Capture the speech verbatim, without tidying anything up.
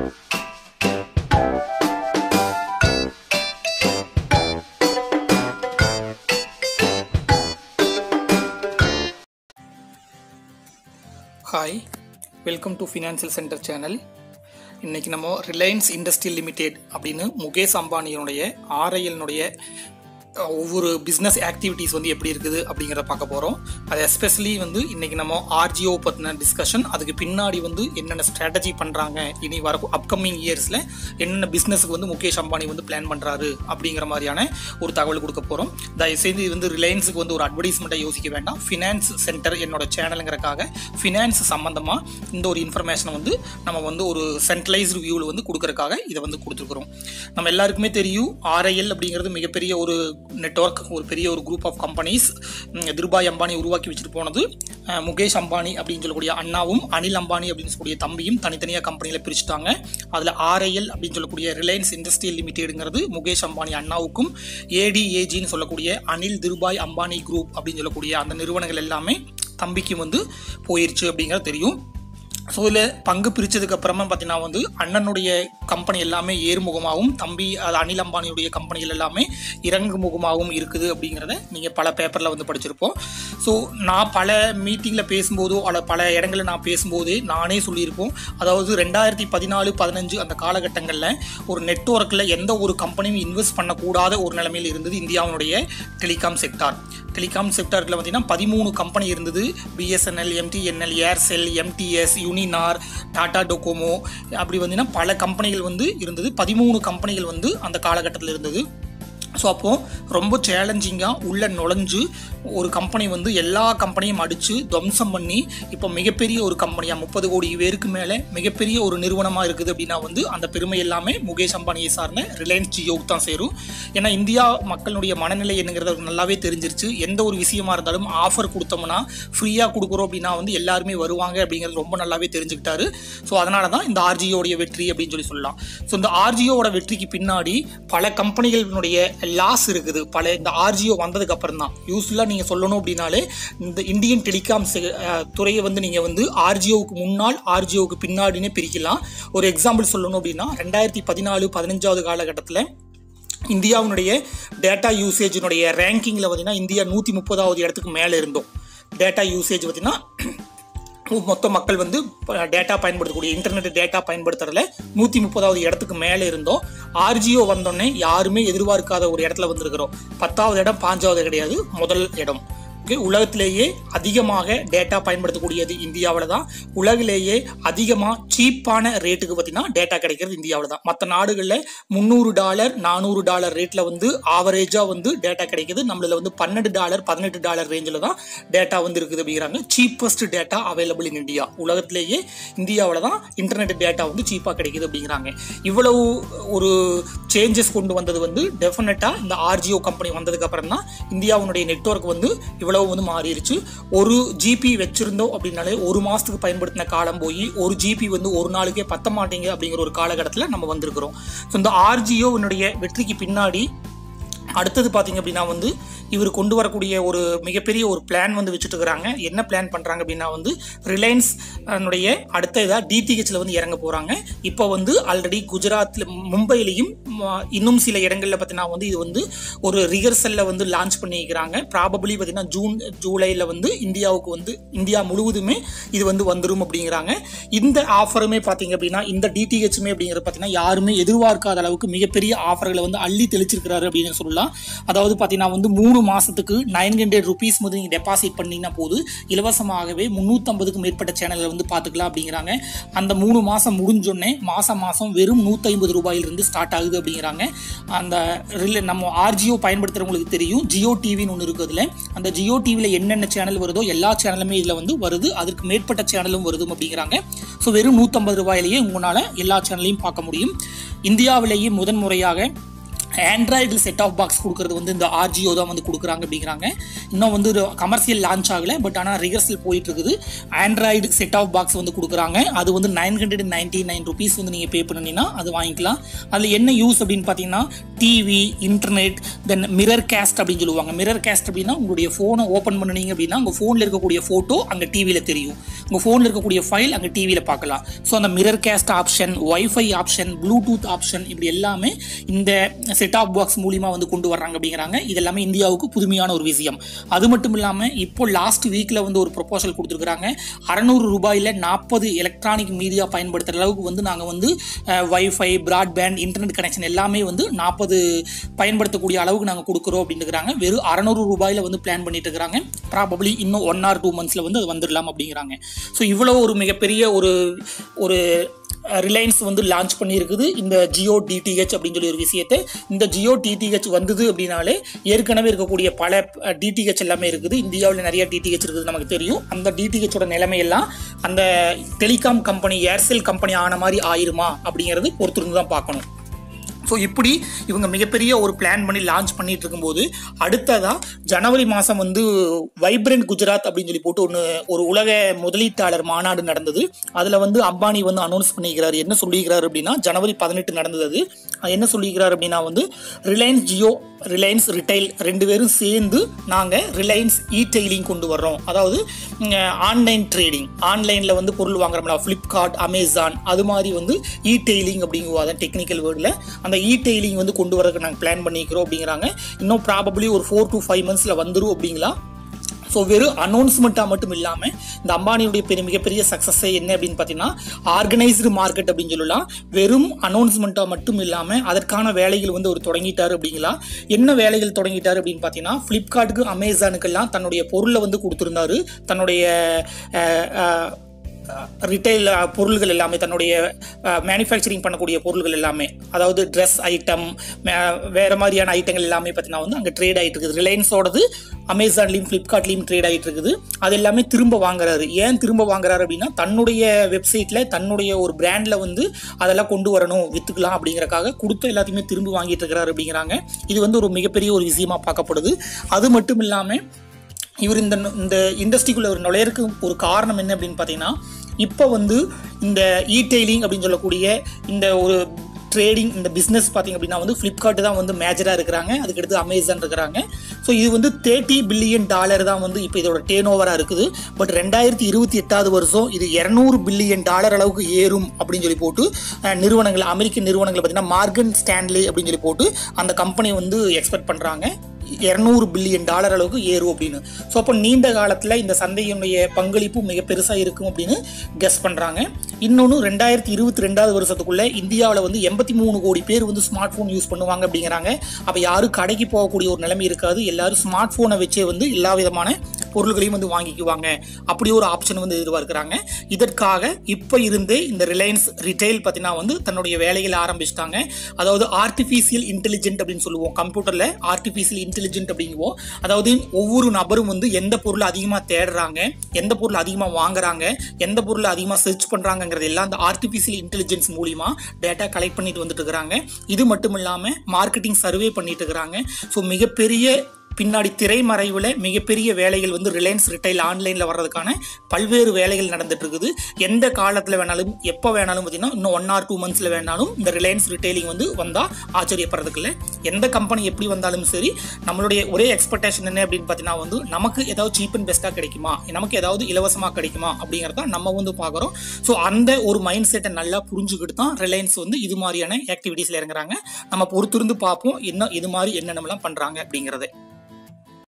Hi, welcome to Financial Center channel. இன்னைக்கு நம்ம Reliance industrial limited அப்படின்னு முகேஷ் அம்பானியோடைய ஆர்ஐஎல்னுடைய ஒவ்வொரு பிஸ்னஸ் ஆக்டிவிட்டீஸ் வந்து எப்படி இருக்குது அப்படிங்கிறத பார்க்க போகிறோம். அது எஸ்பெஷலி வந்து இன்றைக்கி நம்ம ஆர்ஜிஓ பற்றின டிஸ்கஷன், அதுக்கு பின்னாடி வந்து என்னென்ன ஸ்ட்ராட்டஜி பண்ணுறாங்க, இனி வர அப்கமிங் இயர்ஸில் என்னென்ன பிஸ்னஸுக்கு வந்து முகேஷ் அம்பானி வந்து பிளான் பண்ணுறாரு அப்படிங்கிற மாதிரியான ஒரு தகவல் கொடுக்க போகிறோம். தயவுசெய்து இது வந்து ரிலையன்ஸுக்கு வந்து ஒரு அட்வர்டைஸ்மெண்ட்டாக யோசிக்க வேண்டாம். ஃபினான்ஸ் சென்டர் என்னோட சேனலுங்கிறக்காக ஃபினான்ஸ் சம்மந்தமாக இந்த ஒரு இன்ஃபர்மேஷனை வந்து நம்ம வந்து ஒரு சென்ட்ரலைஸ்டு வியூவில் வந்து கொடுக்கறதுக்காக இதை வந்து கொடுத்துருக்குறோம். நம்ம எல்லாருக்குமே தெரியும், ஆர்ஐஎல் அப்படிங்கிறது மிகப்பெரிய ஒரு நெட்வொர்க், ஒரு பெரிய ஒரு group of companies. Dhirubhai Ambani உருவாக்கி வச்சுட்டு போனது. முகேஷ் அம்பானி அப்படின்னு சொல்லக்கூடிய அண்ணாவும் அனில் அம்பானி அப்படின்னு சொல்லக்கூடிய தம்பியும் தனித்தனியாக கம்பெனியில் பிரிச்சுட்டாங்க. அதில் ஆர்ஐஎல் அப்படின்னு சொல்லக்கூடிய ரிலையன்ஸ் இண்டஸ்ட்ரியல் லிமிடெடுங்கிறது முகேஷ் அம்பானி அண்ணாவுக்கும், ஏடிஏஜின்னு சொல்லக்கூடிய அனில் திருபாய் அம்பானி குரூப் அப்படின்னு சொல்லக்கூடிய அந்த நிறுவனங்கள் எல்லாமே தம்பிக்கும் வந்து போயிருச்சு அப்படிங்கிறது தெரியும். ஸோ இதில் பங்கு பிரித்ததுக்கு அப்புறமா பார்த்தீங்கன்னா வந்து அண்ணனுடைய கம்பெனி எல்லாமே ஏறுமுகமாகவும், தம்பி அது அனில் அம்பானியுடைய கம்பெனிகள் எல்லாமே இறங்குமுகமாகவும் இருக்குது அப்படிங்கிறத நீங்கள் பல பேப்பரில் வந்து படிச்சிருப்போம். ஸோ நான் பல மீட்டிங்கில் பேசும்போதோ அல்ல பல இடங்களில் நான் பேசும்போதே நானே சொல்லியிருப்போம். அதாவது ரெண்டாயிரத்தி பதினாலு பதினஞ்சு அந்த காலகட்டங்களில் ஒரு நெட்வொர்க்கில் எந்த ஒரு கம்பெனியும் இன்வெஸ்ட் பண்ணக்கூடாத ஒரு நிலைமையில் இருந்தது இந்தியாவுடைய டெலிகாம் செக்டார். டெலிகாம் செக்டாரில் பார்த்தீங்கன்னா பதிமூணு கம்பெனி இருந்தது. BSNL, MTNL, Aircel, MTS, Uninor, Tata Docomo, அப்படி வந்தீங்கன்னா பல கம்பெனிகள் வந்து இருந்தது. பதிமூணு கம்பெனிகள் வந்து அந்த காலகட்டத்தில் இருந்தது. ஸோ அப்போது ரொம்ப சேலஞ்சிங்காக உள்ள நுழைஞ்சு ஒரு கம்பெனி வந்து எல்லா கம்பெனியும் அடித்து துவம்சம் பண்ணி இப்போ மிகப்பெரிய ஒரு கம்பெனியாக முப்பது கோடி பேருக்கு மேலே மிகப்பெரிய ஒரு நிறுவனமாக இருக்குது அப்படின்னா வந்து அந்த பெருமை எல்லாமே முகேஷ் அம்பானியை சார்ந்த ரிலையன்ஸ் ஜியோவுக்கு தான் சேரும். ஏன்னா இந்தியா மக்களுடைய மனநிலை என்னங்கிறது நல்லாவே தெரிஞ்சிருச்சு. எந்த ஒரு விஷயமா இருந்தாலும் ஆஃபர் கொடுத்தோம்னா ஃப்ரீயாக கொடுக்குறோம் அப்படின்னா வந்து எல்லாருமே வருவாங்க அப்படிங்கிறது ரொம்ப நல்லாவே தெரிஞ்சுக்கிட்டாரு. ஸோ அதனால தான் இந்த ஆர்ஜியோடைய வெற்றி அப்படின்னு சொல்லி சொல்லலாம். ஸோ இந்த ஆர்ஜியோட வெற்றிக்கு பின்னாடி பல கம்பெனிகளினுடைய லாஸ் இருக்குது. பல இந்த ஆர்ஜிஓ வந்ததுக்கு அப்புறம் தான் யூஸ்ஃபுல்லாக நீங்கள் சொல்லணும் அப்படின்னாலே இந்த இந்தியன் டெலிகாம் துறையை வந்து நீங்கள் வந்து ஆர்ஜிஓவுக்கு முன்னால் ஆர்ஜிஓவுக்கு பின்னாடினே பிரிக்கலாம். ஒரு எக்ஸாம்பிள் சொல்லணும் அப்படின்னா ரெண்டாயிரத்தி பதினாலு பதினஞ்சாவது காலகட்டத்தில் இந்தியாவுடைய டேட்டா யூசேஜினுடைய ரேங்கிங்கில் பார்த்தீங்கன்னா இந்தியா நூற்றி முப்பதாவது இடத்துக்கு மேலே இருந்தோம். டேட்டா யூசேஜ் பார்த்தீங்கன்னா மொத்த மக்கள் வந்து டேட்டா பயன்படுத்தக்கூடிய இன்டர்நெட் டேட்டா பயன்படுத்துறதுல நூற்றி முப்பதாவது இடத்துக்கு மேலே இருந்தோம். ஆர்ஜிஓ வந்தோடனே யாருமே எதிர்பார்க்காத ஒரு இடத்துல வந்திருக்கிறோம். பத்தாவது இடம், பாஞ்சாவது கிடையாது, முதல் இடம். உலகத்திலேயே அதிகமாக டேட்டா பயன்படுத்தக்கூடியது இந்தியாவில் தான். உலகிலேயே அதிகமாக சீப்பான ரேட்டுக்கு பார்த்தீங்கன்னா டேட்டா கிடைக்கிறது இந்தியாவில் தான். மற்ற நாடுகளில் முந்நூறு டாலர் நானூறு டாலர் ரேட்டில் வந்து ஆவரேஜாக வந்து டேட்டா கிடைக்கிது. நம்மளில் வந்து பன்னெண்டு டாலர் பதினெட்டு டாலர் ரேஞ்சில் தான் டேட்டா வந்து இருக்குது அப்படிங்கிறாங்க. Cheapest data available in India. உலகத்திலேயே இந்தியாவில் தான் இன்டர்நெட் டேட்டா வந்து சீப்பாக கிடைக்குது அப்படிங்கிறாங்க. இவ்வளவு ஒரு சேஞ்சஸ் கொண்டு வந்தது வந்து டெஃபினட்டாக இந்த ஆர்ஜிஓ கம்பெனி வந்ததுக்கு அப்புறம் தான் இந்தியாவுடைய நெட்வொர்க் வந்து இவ்வளவு வந்து மாறிடுச்சு. ஒரு ஜிபி வச்சிருந்தோம் அப்படின்னாலே ஒரு மாசத்துக்கு பயன்படுத்தின காலம் போய் ஒரு ஜிபி வந்து ஒரு நாளுக்கே பத்த மாட்டேங்க அப்படிங்கிற ஒரு காலகட்டத்தில் நம்ம வந்திருக்கிறோம். ஸோ இந்த ஆர்ஜிஓனுடைய வெற்றிக்கு பின்னாடி அடுத்தது பார்த்தீங்க அப்படின்னா வந்து இவர் கொண்டு வரக்கூடிய ஒரு மிகப்பெரிய ஒரு பிளான் வந்து வச்சுட்டு இருக்கிறாங்க. என்ன பிளான் பண்ணுறாங்க அப்படின்னா வந்து ரிலையன்ஸ் னுடைய அடுத்த இதாக டிடிஹெச்சில் வந்து இறங்க போகிறாங்க. இப்போ வந்து ஆல்ரெடி குஜராத்தில், மும்பையிலையும் இன்னும் சில இடங்களில் பார்த்தீங்கன்னா வந்து இது வந்து ஒரு ரிஹர்சலில் வந்து லான்ச் பண்ணிக்கிறாங்க. ப்ராபபிளி பார்த்தீங்கன்னா ஜூன் ஜூலையில் வந்து இந்தியாவுக்கு வந்து இந்தியா முழுவதுமே இது வந்து வந்துடும் அப்படிங்கிறாங்க. இந்த ஆஃபருமே பார்த்தீங்க அப்படின்னா இந்த டிடிஹெச்சுமே அப்படிங்கிறது பார்த்தீங்கன்னா யாருமே எதிர்பார்க்காத அளவுக்கு மிகப்பெரிய ஆஃபர்களை வந்து அள்ளி தெளிச்சிருக்கிறாரு அப்படின்னு சொல்லலாம். அதாவது பார்த்தீங்கன்னா வந்து மூணு மாசத்துக்கு நைன் ஹண்ட்ரட் ருபீஸ் வந்து நீங்கள் டெபாசிட் பண்ணீங்கன்னா போது இலவசமாகவே முந்நூற்றம்பதுக்கும் மேற்பட்ட சேனலில் வந்து பார்த்துக்கலாம் அப்படிங்கிறாங்க. அந்த மூணு மாதம் முடிஞ்சோடனே மாதம் மாதம் வெறும் நூற்றி ஐம்பது ரூபாயிலிருந்து ஸ்டார்ட் ஆகுது அப்படிங்கிறாங்க. அந்த ரிலே நம்ம ஆர்ஜிஓ பயன்படுத்துகிறவங்களுக்கு தெரியும், ஜியோ டிவின்னு ஒன்று இருக்குதுல. அந்த ஜியோ டிவியில் என்னென்ன சேனல் வருதோ எல்லா சேனலுமே இதில் வந்து வருது. அதற்கு மேற்பட்ட சேனலும் வருது அப்படிங்கிறாங்க. ஸோ வெறும் நூற்றம்பது ரூபாயிலேயே உங்களால் எல்லா சேனலையும் பார்க்க முடியும். இந்தியாவிலேயே முதன்முறையாக ஆண்ட்ராய்டு செட் ஆஃப் பாக்ஸ் கொடுக்குறது வந்து இந்த ஆர்ஜிஓ தான் வந்து கொடுக்குறாங்க அப்படிங்கிறாங்க. இன்னும் வந்து ஒரு கமர்ஷியல் லான்ச் ஆகலை, பட் ஆனால் ரிஹர்சல் போயிட்டு இருக்குது. ஆண்ட்ராய்டு செட் ஆஃப் பாக்ஸ் வந்து கொடுக்குறாங்க. அது வந்து nine hundred ninety nine rupees வந்து நீங்கள் பே பண்ணிங்கன்னா அது வாங்கிக்கலாம். அதில் என்ன யூஸ் அப்படின்னு பார்த்தீங்கன்னா TV, internet, then mirror cast அப்படின்னு சொல்லுவாங்க. மிரர் கேஸ்ட் அப்படின்னா உங்களுடைய ஃபோனை ஓப்பன் பண்ணினீங்க அப்படின்னா உங்கள் ஃபோனில் இருக்கக்கூடிய ஃபோட்டோ அங்கே டிவியில் தெரியும், உங்கள் ஃபோனில் இருக்கக்கூடிய ஃபைல் அங்கே டிவியில் பார்க்கலாம். ஸோ அந்த mirror cast option, WiFi option, Bluetooth option, இப்படி எல்லாமே இந்த செட் ஆஃப் பாக்ஸ் மூலிமா வந்து கொண்டு வர்றாங்க அப்படிங்கிறாங்க. இது எல்லாமே இந்தியாவுக்கு புதுமையான ஒரு விஷயம். அது மட்டும் இல்லாமல் இப்போ லாஸ்ட் வீக்கில் வந்து ஒரு ப்ரொபோசல் கொடுத்துருக்குறாங்க. அறநூறு ரூபாயில் நாற்பது எலக்ட்ரானிக் மீடியா பயன்படுத்துகிற அளவுக்கு வந்து நாங்கள் வந்து வைஃபை, ப்ராட்பேண்ட், இன்டர்நெட் கனெக்ஷன் எல்லாமே வந்து நாற்பது பயன்படுத்தக்கூடிய அளவுக்கு நாங்கள் கொடுக்குறோம் அப்படின்னு இருக்கிறாங்க. வெறும் அறநூறு ரூபாயில் வந்து பிளான் பண்ணிட்டு இருக்கிறாங்க. ப்ராபப்ளி இன்னும் ஒன் ஆர் டூ மந்த்ஸில் வந்து அது வந்துடலாம் அப்படிங்கிறாங்க. ஸோ இவ்வளோ ஒரு மிகப்பெரிய ஒரு ஒரு ரிலையன்ஸ் வந்து லான்ச் பண்ணியிருக்குது இந்த ஜியோ டிடிஹெச் அப்படின்னு சொல்லி ஒரு விஷயத்தை. இந்த ஜியோ டிடிஹெச் வந்தது அப்படின்னாலே ஏற்கனவே இருக்கக்கூடிய பல டிடிஹெச் எல்லாமே இருக்குது. இந்தியாவில் நிறைய டிடிஹெச் இருக்குது நமக்கு தெரியும். அந்த டிடிஹெச்சோட நிலைமையெல்லாம் அந்த டெலிகாம் கம்பெனி ஏர்செல் கம்பெனி ஆன மாதிரி ஆயிருமா அப்படிங்கிறது பொறுத்திருந்து தான் பார்க்கணும். ஸோ இப்படி இவங்க மிகப்பெரிய ஒரு பிளான் பண்ணி லான்ச் பண்ணிட்டு இருக்கும்போது அடுத்ததாக ஜனவரி மாதம் வந்து வைப்ரண்ட் குஜராத் அப்படின்னு சொல்லி போட்டு ஒன்று ஒரு உலக முதலீட்டாளர் மாநாடு நடந்தது. அதில் வந்து அம்பானி வந்து அனௌன்ஸ் பண்ணிக்கிறார். என்ன சொல்லிக்கிறார் அப்படின்னா, ஜனவரி பதினெட்டு நடந்தது. அது என்ன சொல்லிக்கிறார் அப்படின்னா வந்து ரிலையன்ஸ் ஜியோ, ரிலையன்ஸ் ரிட்டைல் ரெண்டு பேரும் சேர்ந்து நாங்கள் ரிலையன்ஸ் இ டெய்லிங் கொண்டு வர்றோம். அதாவது ஆன்லைன் ட்ரேடிங், ஆன்லைனில் வந்து பொருள் வாங்குறோம்ல, ஃப்ளிப்கார்ட், அமேசான், அது மாதிரி வந்து இ டெய்லிங் அப்படிங்குவாங்க டெக்னிக்கல் வேர்டில். அந்த இ டெய்லிங் வந்து கொண்டு வரதுக்கு நாங்கள் பிளான் பண்ணிக்கிறோம் அப்படிங்கிறாங்க. இன்னும் ப்ராபப்ளி ஒரு ஃபோர் டு ஃபைவ் மந்த்ஸில் வந்துடும் அப்படிங்களா. ஸோ வெறும் அனௌன்ஸ்மெண்ட்டாக மட்டும் இல்லாமல் இந்த அம்பானியுடைய பெரிய மிகப்பெரிய சக்ஸஸே என்ன அப்படின்னு பார்த்தீங்கன்னா ஆர்கனைஸ்டு மார்க்கெட் அப்படின்னு சொல்லலாம். வெறும் அனௌன்ஸ்மெண்ட்டாக மட்டும் இல்லாமல் அதற்கான வேலைகள் வந்து ஒரு தொடங்கிட்டார் அப்படிங்களா. என்ன வேலைகள் தொடங்கிட்டார் அப்படின்னு பார்த்தீங்கன்னா, ஃப்ளிப்கார்ட்டுக்கு, அமேசானுக்கெல்லாம் தன்னுடைய பொருளை வந்து கொடுத்துருந்தாரு. தன்னுடைய ரிட்டைல் பொருள்கள் எல்லாமே, தன்னுடைய மேனுஃபேக்சரிங் பண்ணக்கூடிய பொருள்கள் எல்லாமே, அதாவது ட்ரெஸ் ஐட்டம், வேறு மாதிரியான ஐட்டங்கள் எல்லாமே பார்த்தீங்கன்னா வந்து அங்கே ட்ரேட் ஆகிட்டு இருக்குது. ரிலையன்ஸோடது அமேசான்லேயும் ஃப்ளிப்கார்ட்லேயும் ட்ரேட் ஆகிட்டு இருக்குது. அது எல்லாமே திரும்ப வாங்குறாரு. ஏன் திரும்ப வாங்குறாரு அப்படின்னா, தன்னுடைய வெப்சைட்டில் தன்னுடைய ஒரு பிராண்டில் வந்து அதெல்லாம் கொண்டு வரணும், விற்றுக்கலாம் அப்படிங்கிறக்காக கொடுத்த எல்லாத்தையுமே திரும்ப வாங்கிட்டு இருக்கிறாரு அப்படிங்கிறாங்க. இது வந்து ஒரு மிகப்பெரிய ஒரு விஷயமாக பார்க்கப்படுது. அது மட்டும் இல்லாமல் இவர் இந்த இந்த இண்டஸ்ட்ரிக்குள்ள ஒரு நுழையறதுக்கு ஒரு காரணம் என்ன அப்படின்னு பார்த்தீங்கன்னா, இப்போ வந்து இந்த இ டெய்லிங் அப்படின்னு சொல்லக்கூடிய இந்த ஒரு ட்ரேடிங், இந்த பிஸ்னஸ் பார்த்திங்க அப்படின்னா வந்து ஃப்ளிப்கார்ட் தான் வந்து மேஜராக இருக்கிறாங்க. அதுக்கடுத்து அமேசான் இருக்கிறாங்க. ஸோ இது வந்து தேர்ட்டி பில்லியன் டாலர் தான் வந்து இப்போ இதோட டேர்ன் ஓவராக இருக்குது. பட் ரெண்டாயிரத்தி இருபத்தி எட்டாவது வருஷம் இது இரநூறு பில்லியன் டாலர் அளவுக்கு ஏறும் அப்படின்னு சொல்லி போட்டு நிறுவனங்கள், அமெரிக்க நிறுவனங்கள் பார்த்தீங்கன்னா மார்கன் ஸ்டான்லி அப்படின்னு சொல்லி போட்டு அந்த கம்பெனி வந்து எக்ஸ்பெக்ட் பண்ணுறாங்க இரநூறு பில்லியன் டாலர் அளவுக்கு ஏறும் அப்படின்னு. ஸோ அப்போ நீண்ட காலத்தில் இந்த சந்தையினுடைய பங்களிப்பு மிக பெருசாக இருக்கும் அப்படின்னு கெஸ் பண்ணுறாங்க. இன்னொன்று, ரெண்டாயிரத்தி இருபத்தி ரெண்டாவது வருஷத்துக்குள்ளே இந்தியாவில் வந்து எண்பத்தி மூணு கோடி பேர் வந்து ஸ்மார்ட் ஃபோன் யூஸ் பண்ணுவாங்க அப்படிங்கிறாங்க. அப்போ யாரும் கடைக்கு போகக்கூடிய ஒரு நிலைமை இருக்காது. எல்லாரும் ஸ்மார்ட் ஃபோனை வச்சே வந்து எல்லா விதமான பொருள்களையும் வந்து வாங்கிக்குவாங்க. அப்படி ஒரு ஆப்ஷன் வந்து எதிர்பார்க்குறாங்க. இதற்காக இப்போ இருந்தே இந்த ரிலையன்ஸ் ரிட்டைல் பார்த்தீங்கன்னா வந்து தன்னுடைய வேலைகளை ஆரம்பிச்சிட்டாங்க. அதாவது ஆர்டிஃபிஷியல் இன்டெலிஜென்ட் அப்படின்னு சொல்லுவோம். கம்ப்யூட்டரில் ஆர்டிஃபிஷியல் இன்டெலிஜென்ட் அப்படிங்குவோம். அதாவது ஒவ்வொரு நபரும் வந்து எந்த பொருளை அதிகமாக தேடுறாங்க, எந்த பொருளை அதிகமாக வாங்குறாங்க, எந்த பொருளை அதிகமாக சர்ச் பண்ணுறாங்கிறது எல்லாம் அந்த ஆர்டிஃபிஷியல் இன்டெலிஜென்ஸ் மூலிமா டேட்டா கலெக்ட் பண்ணிட்டு வந்துட்டு இருக்கிறாங்க. இது மட்டும் இல்லாமல் மார்க்கெட்டிங் சர்வே பண்ணிட்டு இருக்கிறாங்க. ஸோ மிகப்பெரிய பின்னாடி திரைமறைவில் மிகப்பெரிய வேலைகள் வந்து ரிலையன்ஸ் ரிட்டைல் ஆன்லைனில் வர்றதுக்கான பல்வேறு வேலைகள் நடந்துட்டு இருக்குது. எந்த காலத்தில் வேணாலும், எப்போ வேணாலும் பார்த்தீங்கன்னா இன்னும் ஒன் ஆர் டூ மந்த்ஸில் வேணாலும் இந்த ரிலையன்ஸ் ரிட்டைலிங் வந்து வந்தால் ஆச்சரியப்படுறதுக்கு இல்லை. எந்த கம்பெனி எப்படி வந்தாலும் சரி, நம்மளுடைய ஒரே எக்ஸ்பெக்டேஷன் என்ன அப்படின்னு பார்த்தீங்கன்னா வந்து நமக்கு ஏதாவது சீப் அண்ட் பெஸ்ட்டாக கிடைக்குமா, நமக்கு ஏதாவது இலவசமாக கிடைக்குமா அப்படிங்கிறத நம்ம வந்து பார்க்குறோம். ஸோ அந்த ஒரு மைண்ட் செட்டை நல்லா புரிஞ்சுக்கிட்டு தான் ரிலையன்ஸ் வந்து இது மாதிரியான ஆக்டிவிட்டீஸில் இறங்குறாங்க. நம்ம பொறுத்திருந்து பார்ப்போம் என்ன இது மாதிரி என்னென்னலாம் பண்ணுறாங்க அப்படிங்கிறத.